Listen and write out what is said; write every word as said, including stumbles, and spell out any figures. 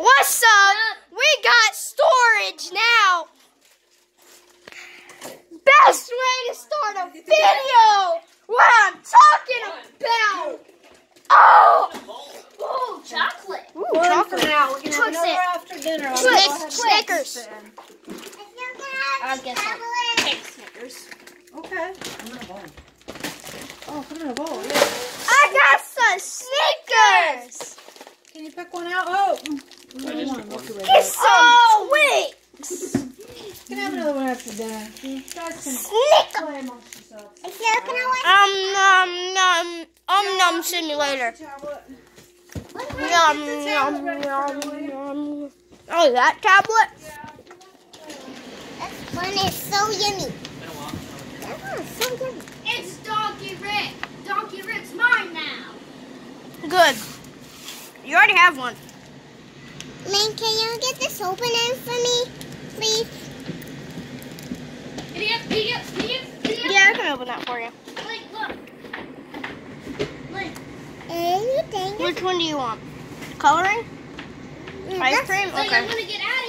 What's up? We got storage now. Best way to start a video. What I'm talking about. Oh, Oh, chocolate. Ooh, One chocolate. for now. We're gonna have Twix another it. after dinner. Twix, Snickers. I guess I'll take Snickers. Okay. Put them in a bowl. Oh, put them in a bowl. Yeah. I got some Snickers. Can you pick one out? Oh. I just took one. Get some Twix. You can have another one after dinner. You guys can Snickers. play amongst yourselves. Um, um, um, um, num simulator. Tablet. Yum, yum, yum, yum. Oh, that tablet? This one is so yummy. Oh, so yummy. It's Donkey Rick. Donkey Rick's mine now. Good. You already have one. Man, can you get this opening for me, please? Idiot, idiot, idiot, idiot. Yeah, I can open that for you. Link, look. Link. Anything. Which one do you want? Coloring? Ice cream? Link, I'm Okay. gonna get out